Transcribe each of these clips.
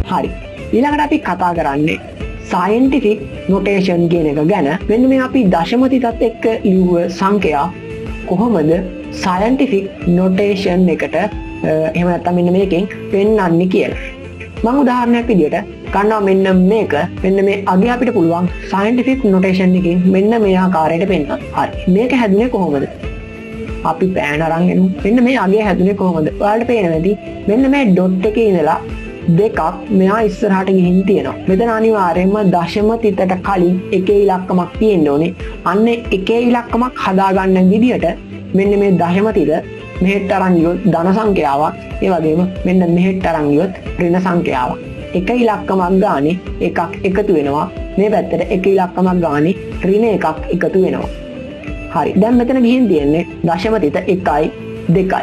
හරි. ඊළඟට අපි කතා කරන්නේ scientific notation කියන එක ගැන. මෙන්න මේ අපි දශම තිතත් එක්ක ලිව්ව සංඛ්‍යා කොහොමද scientific notation එකට එහෙම නැත්නම් මෙන්න මේකෙන් පෙන්වන්නේ කියලා. මම උදාහරණයක් විදියට ගන්නවා මෙන්න මේක. මෙන්න මේ අගේ අපිට පුළුවන් scientific notation එකකින් මෙන්න මේ ආකාරයට පෙන්වන්න. හරි. මේක හැදුනේ කොහොමද? අපි පෑන අරන් එමු. මෙන්න මේ අගේ හැදුනේ කොහොමද? ඔයාලට පේනවා ඇති. මෙන්න මේ ඩොට් එකේ ඉඳලා දෙකක් මෙහා ඉස්සරහට ගිහින් තියෙනවා. මෙතන අනිවාර්යයෙන්ම දශම තිතට කලින් එකේ ඉලක්කමක් තියෙන්න ඕනේ. අන්න එකේ ඉලක්කමක් හදාගන්න විදියට මෙන්න මේ දශම තිත මෙහෙට අරන් ගියොත් ධන සංඛ්‍යාවක්, ඒ වගේම මෙන්න මෙහෙට අරන් ගියොත් ඍණ සංඛ්‍යාවක්. එක ඉලක්කමක් ගානේ එකක් එකතු වෙනවා. මේ පැත්තට එක ඉලක්කමක් ගානේ ඍණ එකක් එකතු වෙනවා. හරි. දැන් මෙතන ගිහින් තියෙන්නේ දශම තිත 1යි 2යි.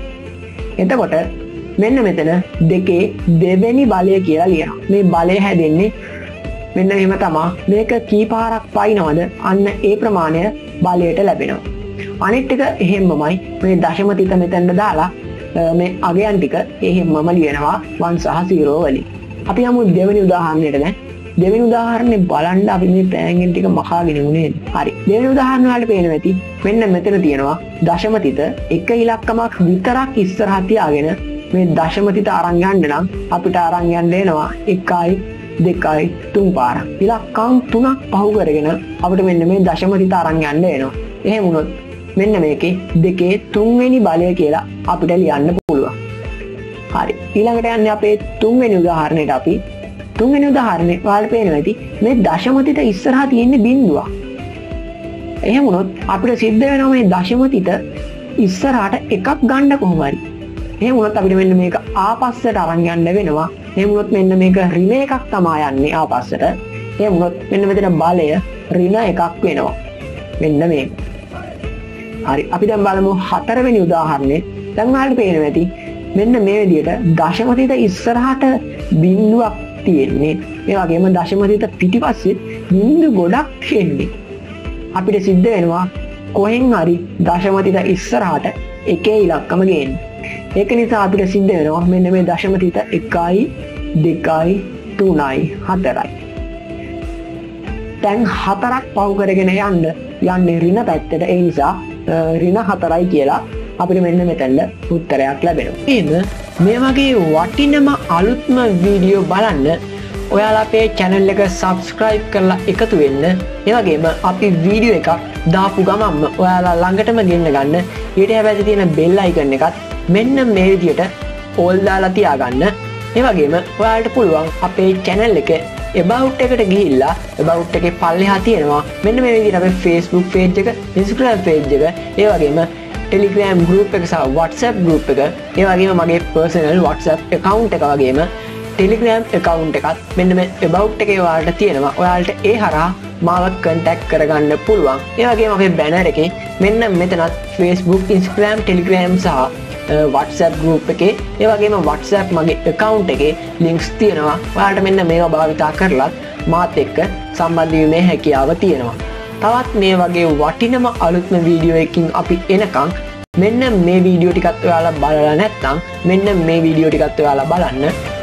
එතකොට මෙන්න මෙතන දෙකේ දෙවෙනි බලය කියලා ලියනවා. මේ බලය හැදෙන්නේ මෙන්න එහෙම තමයි. මේක කී පාරක් පයින්නවද අන්න ඒ ප්‍රමාණය බලයට ලැබෙනවා. අනිත් ටික එහෙම්මමයි. මේ දශම තිත මෙතෙන්ට දාලා මේ අගයන් ටික එහෙම්මම ලියනවා 1 සහ 0 වලින්. අපි යමු දෙවෙනි උදාහරණයට දැන්. දෙවෙනි උදාහරණේ බලන්න අපි මේ පෑන්ගෙන් ටික මකාගෙන උනේ. හරි. දෙවෙනි උදාහරණ වලට පේනවා ඇති. මෙන්න මෙතන තියෙනවා දශම තිත එක ඉලක්කමක් විතරක් ඉස්සරහ තියාගෙන මේ දශම තිත අරන් යන්න නම් අපිට අරන් යන්න වෙනවා 1යි 2යි 3 පාරක්. ඉලක්කම් 3ක් පහු කරගෙන අපිට මෙන්න මේ දශම තිත අරන් යන්න වෙනවා. එහෙම වුණොත් මෙන්න මේකේ දෙකේ 3 වෙනි බලය කියලා අපිට ලියන්න පුළුවන්. හරි. ඊළඟට යන්නේ අපේ 3 වෙනි උදාහරණයට. අපි 3 වෙනි උදාහරණේ ඔයාලට පේනවා ඇති මේ දශම තිත ඉස්සරහා තියෙන්නේ බිඳුවක්. එහෙම වුණොත් අපිට සිද්ධ වෙනවා මේ දශම තිත ඉස්සරහට එකක් ගන්න කොහොම හරි. එහෙම වුණොත් අපිට මෙන්න මේක ආපස්සට අරන් යන්න වෙනවා. එහෙම වුණොත් මෙන්න මේක ඍණ එකක් තමයි යන්නේ ආපස්සට. එහෙම වුණොත් මෙන්න මෙතන බලය ඍණ එකක් වෙනවා. මෙන්න මේක. හරි. අපි දැන් බලමු 4 වෙනි උදාහරණේ. දැන් ඔයාලට පේනවා ඇති මෙන්න මේ විදිහට දශම තිත ඉස්සරහට බිඳුවක් තියෙන්නේ. ඒ වගේම දශම තිත පිටිපස්සේ බිඳු ගොඩක් තියෙන්නේ. අපිට සිද්ධ වෙනවා කොහෙන් හරි දශම තිත ඉස්සරහට එකේ ඉලක්කම ගේන්න. ඒක නිසා අපිට සිද්ධ වෙනවා මෙන්න මේ දශම තිත 1යි 2යි 3යි 4යි. දැන් 4ක් පහු කරගෙන යන්නේ ඍණ පැත්තට. ඒ නිසා ඍණ 4යි කියලා අපිට මෙන්න මෙතන උත්තරයක් ලැබෙනවා. එහෙනම් මේ වගේ වටිනම අලුත්ම වීඩියෝ බලන්න ඔයාලා අපේ channel එක subscribe කරලා එකතු වෙන්න. ඒ වගේම අපි වීඩියෝ එකක් දාපු ගමන්ම ඔයාලා ළඟටම ගෙන්න ගන්න. ඊට හැබැයි තියෙන bell icon එකත් මෙන්න මේ විදියට all දාලා තියාගන්න. ඒ වගේම ඔයාලට පුළුවන් අපේ channel එක about එකට ගිහිල්ලා about එකේ පල්ලෙහා තියෙනවා මෙන්න මේ විදිහට අපේ Facebook page එක, Instagram page එක, ඒ වගේම Telegram group එක සහ WhatsApp group එක, ඒ වගේම මගේ personal WhatsApp account එක වගේම Telegram account එකත් මෙන්න මේ about එකේ ඔයාලට තියෙනවා. ඔයාලට ඒ හරහා මාව contact කරගන්න පුළුවන්. ඒ වගේම අපේ banner එකේ මෙන්න මෙතනත් Facebook, Instagram, Telegram සහ WhatsApp group එකේ, ඒ වගේම WhatsApp මගේ account එකේ links තියෙනවා. ඔයාලට මෙන්න මේවා භාවිතා කරලා මාත් එක්ක සම්බන්ධ වීමේ හැකියාව තියෙනවා. තවත් මේ වගේ වටිනම අලුත්ම වීඩියෝ එකකින් අපි එනකම් මෙන්න මේ වීඩියෝ ටිකත් ඔයාලා බලලා නැත්නම් මෙන්න මේ වීඩියෝ ටිකත් ඔයාලා බලන්න.